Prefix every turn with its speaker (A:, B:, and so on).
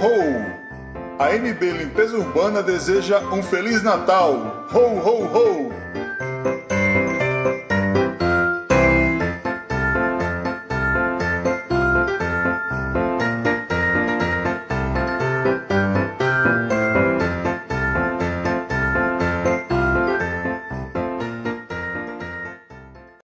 A: ho! A NB Limpeza Urbana deseja um Feliz Natal! Ho, ho, ho!